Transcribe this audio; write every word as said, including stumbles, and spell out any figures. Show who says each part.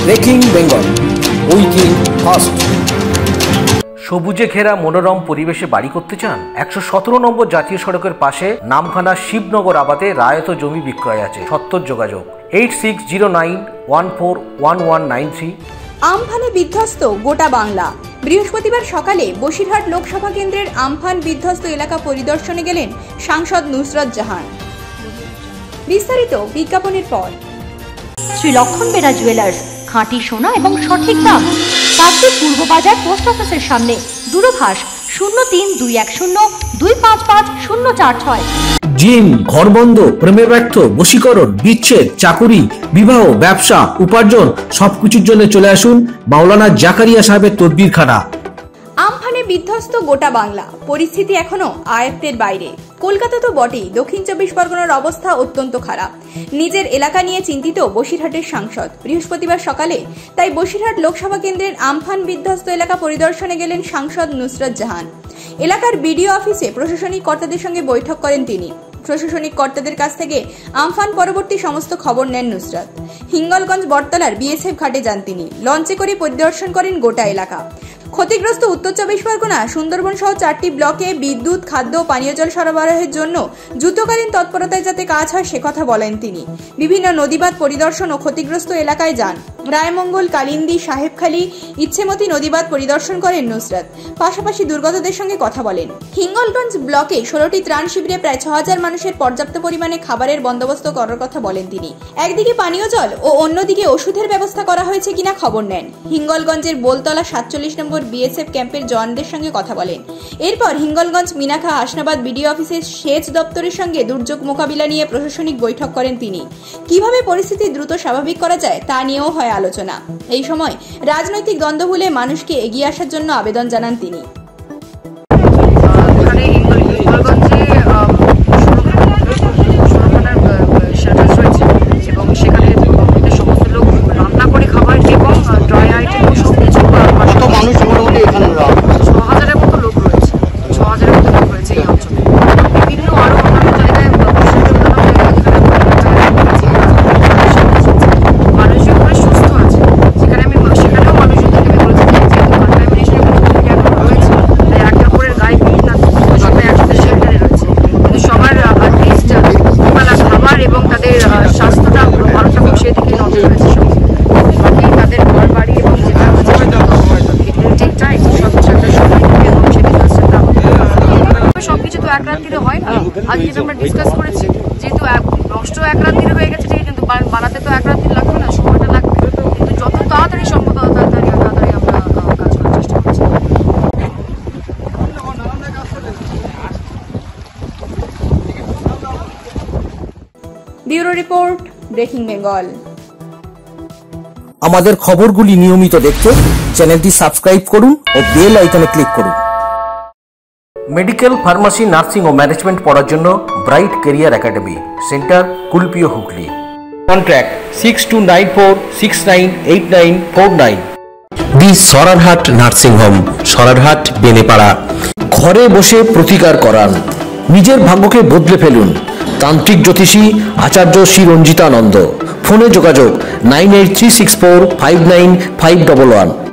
Speaker 1: Breaking Bengal, উইকিং fast.
Speaker 2: সবুজে ঘেরা মনোরম পরিবেশে বাড়ি করতে চান? একশো সতেরো নম্বর জাতীয় সড়কের পাশে নামখানা শিবনগর আবাদে রায়ত জমি বিক্রয় আছে। সত্তর যোগাযোগ eight six zero nine one four one one nine three.
Speaker 3: আমফানে বিধ্বস্ত গোটা বাংলা। বৃহস্পতিবার সকালে বসিরহাট লোকসভা কেন্দ্রের আমফান বিধ্বস্ত এলাকা পরিদর্শনে গেলেন সাংসদ নুসরত জাহান। বিস্তারিত বিজ্ঞাপনের পর।
Speaker 4: শ্রী লক্ষণ বেরা জুয়েলার্স, খাঁটি সোনা এবং সঠিক দাম। কাকদ্বীপ পূর্ব বাজার পোস্ট অফিসের সামনে। দূরভাষ শূন্য তিন দুই এক শূন্য দুই পাঁচ পাঁচ শূন্য চার ছয়।
Speaker 1: জিম, ঘরবন্ধ, প্রেমে ব্যর্থ, বশীকরণ, বিচ্ছেদ, চাকুরি, বিবাহ, ব্যবসা, উপার্জন সবকিছুর জন্য চলে আসুন মাওলানা জাকারিয়া সাহেবের তদবিরখানা।
Speaker 3: আমফানে বিধ্বস্ত গোটা বাংলা, পরিস্থিতি এখনো আয়ত্তের বাইরে। কলকাতা তো বটেই, দক্ষিণ চব্বিশ পরগনার অবস্থা অত্যন্ত খারাপ। নিজের এলাকা নিয়ে চিন্তিত বসিরহাটের সাংসদ। বৃহস্পতিবার সকালে তাই বসিরহাট লোকসভা কেন্দ্রের আমফান বিধ্বস্ত এলাকা পরিদর্শনে গেলেন সাংসদ নুসরত জাহান। এলাকার বিডিও অফিসে প্রশাসনিক কর্তাদের সঙ্গে বৈঠক করেন তিনি। প্রশাসনিক কর্তাদের কাছ থেকে আমফান পরবর্তী সমস্ত খবর নেন নুসরত। হিঙ্গলগঞ্জ বটতলার বিএসএফ ঘাটে যান তিনি। লঞ্চে করে পরিদর্শন করেন গোটা এলাকা। ক্ষতিগ্রস্ত উত্তর চব্বিশ পরগনা, সুন্দরবন সহ চারটি ব্লকে বিদ্যুৎ, খাদ্য, পানীয় জল সরবরাহের জন্য যুদ্ধকালীন তৎপরতায় যাতে কাজ হয় সে কথা বলেন তিনি। বিভিন্ন নদীবাঁধ পরিদর্শন ও ক্ষতিগ্রস্ত এলাকায় যান। রায়মঙ্গল, কালিন্দী, সাহেবখালী, ইচ্ছেমতি নদীবাঁধ পরিদর্শন করেন নুসরত। পাশাপাশি দুর্গতদের সঙ্গে কথা বলেন। হিঙ্গলগঞ্জ ব্লকে ষোলোটি ত্রাণ শিবিরে প্রায় ছ হাজার মানুষের পর্যাপ্ত পরিমাণে খাবারের বন্দোবস্ত করার কথা বলেন তিনি। একদিকে পানীয় জল ও অন্যদিকে ওষুধের ব্যবস্থা করা হয়েছে কিনা খবর নেন। হিঙ্গলগঞ্জের বোলতলা সাতচল্লিশ নম্বর বিএসএফ ক্যাম্পের জওয়ানদের সঙ্গে কথা বলেন। এরপর হিঙ্গলগঞ্জ, মিনাখা, হাসনাবাদ বিডিও অফিসের সেচ দপ্তরের সঙ্গে দুর্যোগ মোকাবিলা নিয়ে প্রশাসনিক বৈঠক করেন তিনি। কিভাবে পরিস্থিতি দ্রুত স্বাভাবিক করা যায় তা নিয়েও হয় আলোচনা। এই সময় রাজনৈতিক দ্বন্দ্ব ভুলে মানুষকে এগিয়ে আসার জন্য আবেদন জানান তিনি।
Speaker 5: এক রাত্রিরে হয় না, আজ যেটা আমরা ডিসকাস করেছি, যেহেতু নষ্ট এক রাত্রিরে হয়ে গেছে, ঠিক কিন্তু বানাতে তো এক রাত্রি লাগবে না, সময়টা লাগবে, কিন্তু যত তাড়াতাড়ি সম্ভব তত তাড়াতাড়ি তাড়াতাড়ি আমরা কাজ করার চেষ্টা করছি।
Speaker 3: Bureau report, breaking Bengal.
Speaker 1: আমাদের খবরগুলি নিয়মিত দেখতে চ্যানেলটি সাবস্ক্রাইব করুন ও বেল আইকনে ক্লিক করুন।
Speaker 2: মেডিকেল, ফার্মাসি, নার্সিং ও ম্যানেজমেন্ট পড়ার জন্য ব্রাইট কেরিয়ার একাডেমি, সেন্টার কুলপিও, Hooghly. Contact six two nine four six nine eight nine four nine.
Speaker 1: The Sararhat nursing home, Sararhat, Benepara. ঘরে বসে প্রতিকার করান, নিজের ভাগ্যকে বদলে ফেলুন। তান্ত্রিক জ্যোতিষী আচার্য শ্রী রঞ্জিতানন্দ। ফোনে যোগাযোগ nine eight three six four five nine five double one.